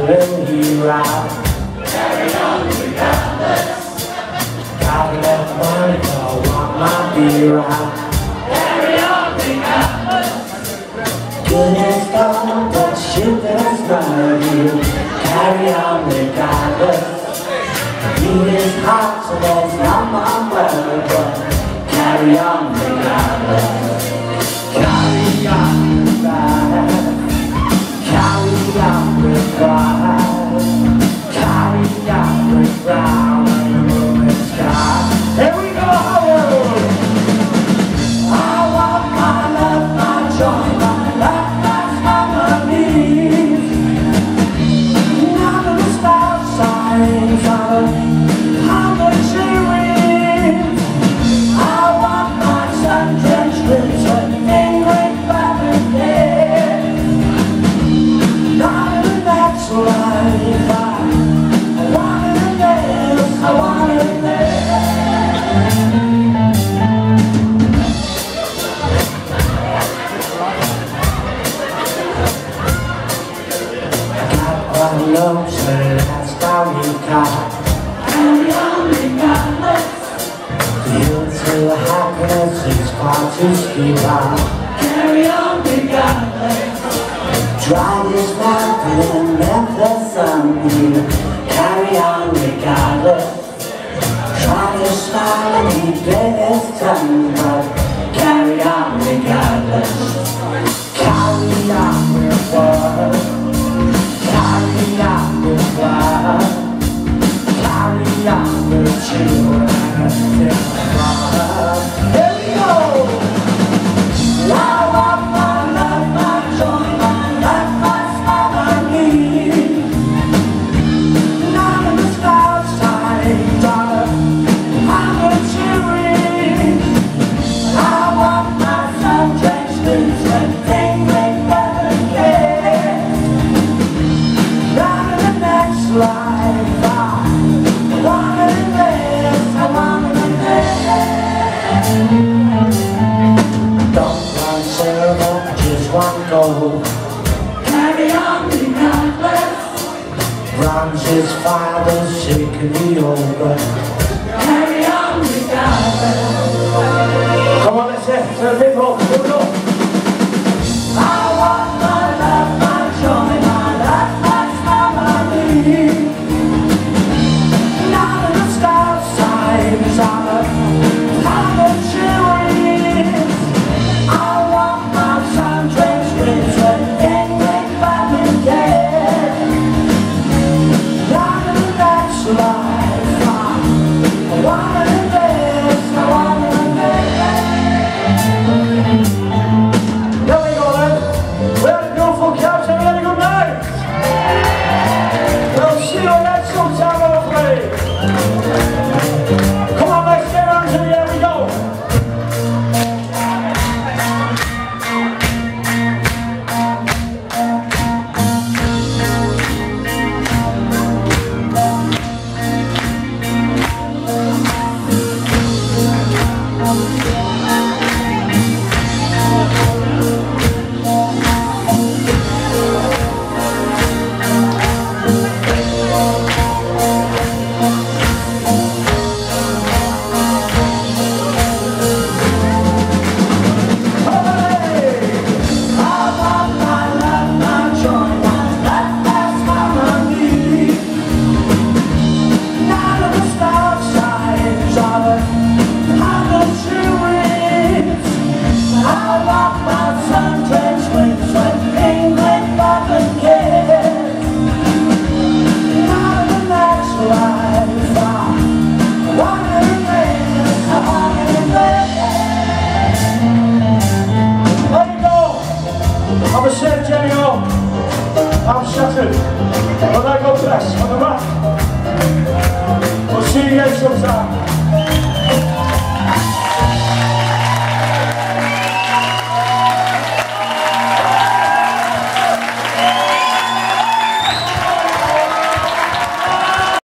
traveling hero. Carry on regardless. Gotta let money go, want my beer out. Carry on regardless. Good is gone, but shit that's not you. Carry on regardless. Heat is hot, so there's not my weather, but carry on regardless. Carry on with pride. Carry on with pride. Carry on with brown and the moon and sky. Here we go! I want my love, my joy, my life, that's my needs. None of the stop signs are how much it rains. I want my sun-drenched lips and fingering back again. Not in the next life, I want it in this, I want it in this. Got one love, so that's how you got. Carry on regardless. Feel to happiness is far too steep. Carry on regardless. Drive this mountain and let the sun beam. Carry on regardless. Try to smile and he bit his tongue, but carry on regardless. Carry on with love. Carry on with love. Carry on with children and love. Here we go! I want my love, my joy, my life, my smile, my need. None of the stop signs are how much you read. I want my sun-drenched lips and tingling back again. Not in the next life, I want it in this, I want it in this. Don't run silver, just one goal. Carry on regardless. Bronze is fire, the sick and the old. Carry on regardless. Come on, let's hit to the people. Here we go. I want my love, my joy, my life, my smile, my need. None of the stop signs are how much you read. I want my sun-drenched lips and tingling back again. Not in the next life, I want it in this, I want it in this. There we go then. We had a beautiful couch and we had a good night. We'll see you again sometime, I'm afraid. Come on, let's get on to the air we go. I'm shattered, but I go blessed on the rock. We'll see you again sometime.